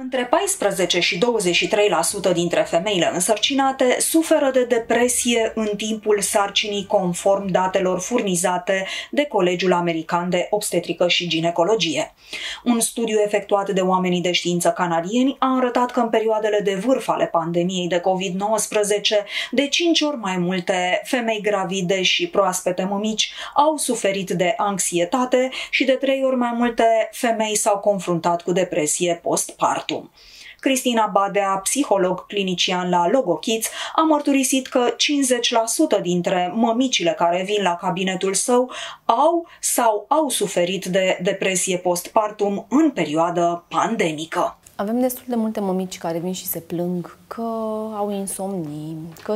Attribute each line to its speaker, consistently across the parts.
Speaker 1: Între 14 și 23% dintre femeile însărcinate suferă de depresie în timpul sarcinii, conform datelor furnizate de Colegiul American de Obstetrică și Ginecologie. Un studiu efectuat de oamenii de știință canadieni a arătat că în perioadele de vârf ale pandemiei de COVID-19, de 5 ori mai multe femei gravide și proaspete mămici au suferit de anxietate și de 3 ori mai multe femei s-au confruntat cu depresie postpartum. Cristina Badea, psiholog clinician la LogoKids, a mărturisit că 50% dintre mămicile care vin la cabinetul său au suferit de depresie postpartum în perioadă pandemică.
Speaker 2: Avem destul de multe mămici care vin și se plâng că au insomnii, că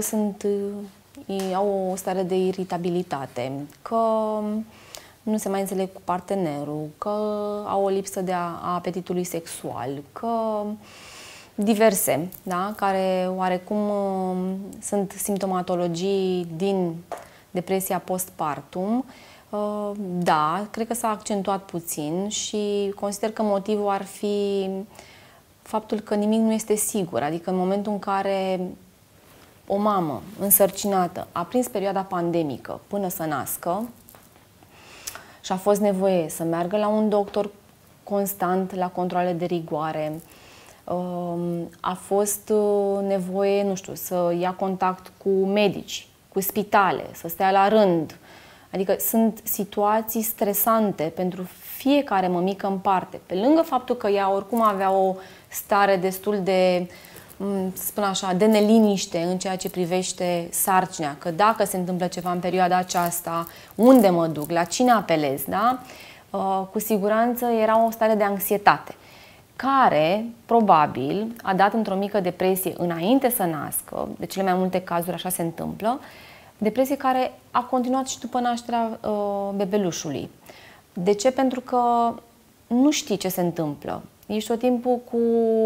Speaker 2: au o stare de iritabilitate, că nu se mai înțeleg cu partenerul, că au o lipsă de apetitului sexual, că diverse, da? Care oarecum sunt simptomatologii din depresia postpartum. Da, cred că s-a accentuat puțin și consider că motivul ar fi faptul că nimic nu este sigur. Adică în momentul în care o mamă însărcinată a prins perioada pandemică până să nască și a fost nevoie să meargă la un doctor constant, la controale de rigoare, a fost nevoie, nu știu, să ia contact cu medici, cu spitale, să stea la rând. Adică sunt situații stresante pentru fiecare mămică în parte. Pe lângă faptul că ea oricum avea o stare destul de, să spun așa, de neliniște în ceea ce privește sarcina, că dacă se întâmplă ceva în perioada aceasta, unde mă duc, la cine apelez, da? Cu siguranță era o stare de anxietate, care probabil a dat într-o mică depresie înainte să nască, de cele mai multe cazuri așa se întâmplă, depresie care a continuat și după nașterea bebelușului. De ce? Pentru că nu știi ce se întâmplă. Ești tot timpul cu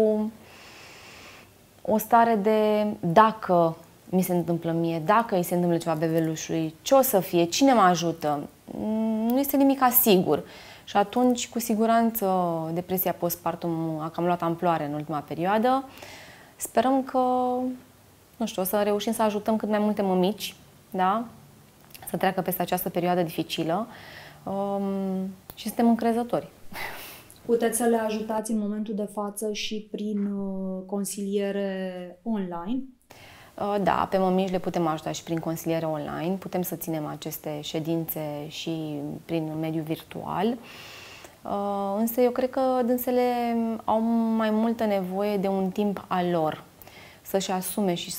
Speaker 2: o stare de dacă mi se întâmplă mie, dacă îi se întâmplă ceva bebelușului, ce o să fie, cine mă ajută. Nu este nimic sigur. Și atunci, cu siguranță, depresia postpartum a cam luat amploare în ultima perioadă. Sperăm că, nu știu, o să reușim să ajutăm cât mai multe mămici, da? Să treacă peste această perioadă dificilă și suntem încrezători.
Speaker 1: Puteți să le ajutați în momentul de față și prin consiliere online?
Speaker 2: Da, pe mămici le putem ajuta și prin consiliere online. Putem să ținem aceste ședințe și prin mediul virtual. Însă eu cred că dânsele au mai multă nevoie de un timp al lor. Să-și asume și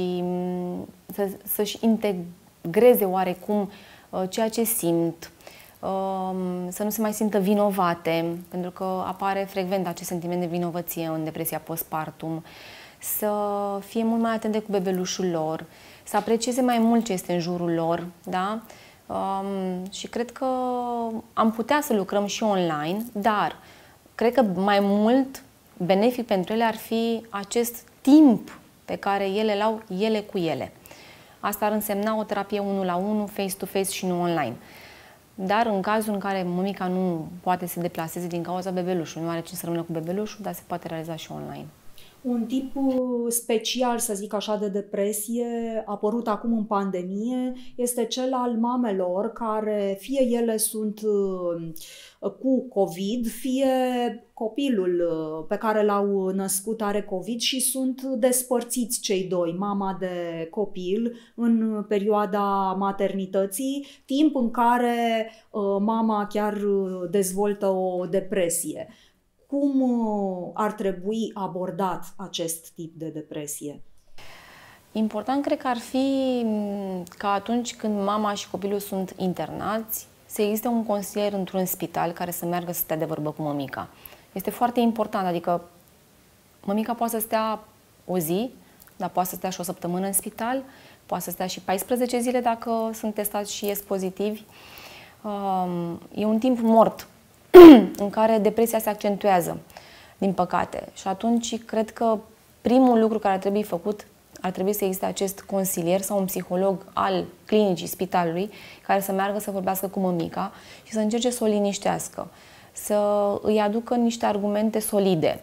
Speaker 2: să-și integreze oarecum ceea ce simt, să nu se mai simtă vinovate, pentru că apare frecvent acest sentiment de vinovăție în depresia postpartum, să fie mult mai atente cu bebelușul lor, să aprecieze mai mult ce este în jurul lor, da? Și cred că am putea să lucrăm și online, dar cred că mai mult benefic pentru ele ar fi acest timp pe care ele îl au ele cu ele. Asta ar însemna o terapie 1-la-1, face-to-face și nu online. Dar în cazul în care mămica nu poate să se deplaseze din cauza bebelușului, nu are cine să rămână cu bebelușul, dar se poate realiza și online.
Speaker 1: Un tip special, să zic așa, de depresie apărut acum în pandemie este cel al mamelor care fie ele sunt cu COVID, fie copilul pe care l-au născut are COVID și sunt despărțiți cei doi, mama de copil, în perioada maternității, timp în care mama chiar dezvoltă o depresie. Cum ar trebui abordat acest tip de depresie?
Speaker 2: Important cred că ar fi ca atunci când mama și copilul sunt internați, să existe un consilier într-un spital care să meargă să stea de vorbă cu mămica. Este foarte important, adică mămica poate să stea o zi, dar poate să stea și o săptămână în spital, poate să stea și 14 zile dacă sunt testați și ies pozitivi. E un timp mort în care depresia se accentuează, din păcate. Și atunci cred că primul lucru care ar trebui făcut ar trebui să existe acest consilier sau un psiholog al clinicii, spitalului, care să meargă să vorbească cu mămica și să încerce să o liniștească, să îi aducă niște argumente solide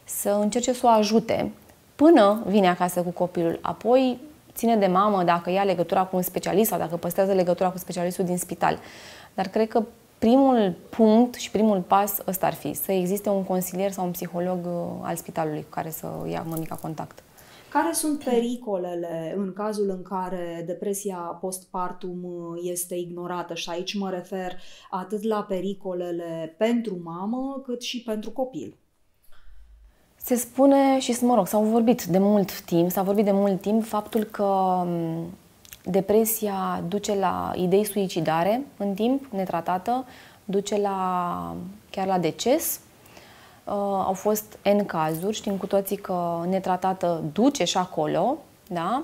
Speaker 2: să încerce să o ajute până vine acasă cu copilul. Apoi ține de mamă dacă ia legătura cu un specialist sau dacă păstrează legătura cu specialistul din spital. Dar cred că primul punct și primul pas ăsta ar fi să existe un consilier sau un psiholog al spitalului cu care să ia mămica contact.
Speaker 1: Care sunt pericolele în cazul în care depresia postpartum este ignorată? Și aici mă refer atât la pericolele pentru mamă, cât și pentru copil.
Speaker 2: Se spune și, mă rog, s-a vorbit de mult timp faptul că depresia duce la idei suicidare în timp, netratată, duce chiar la deces. Au fost N cazuri, știm cu toții că netratată duce și acolo, da?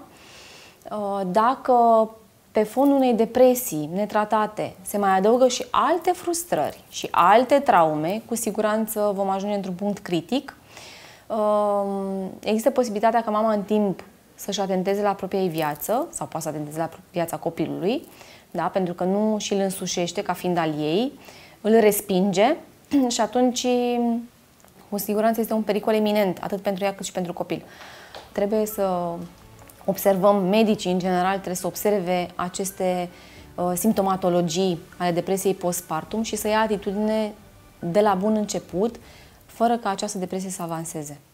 Speaker 2: Dacă pe fondul unei depresii netratate se mai adaugă și alte frustrări și alte traume, cu siguranță vom ajunge într-un punct critic. Există posibilitatea ca mama în timp să-și atenteze la propria ei viață sau poate să atenteze la viața copilului, da? Pentru că nu și îl însușește ca fiind al ei, îl respinge și atunci cu siguranță este un pericol eminent, atât pentru ea cât și pentru copil. Trebuie să observăm, medicii în general trebuie să observe aceste simptomatologii ale depresiei postpartum și să ia atitudine de la bun început, fără ca această depresie să avanseze.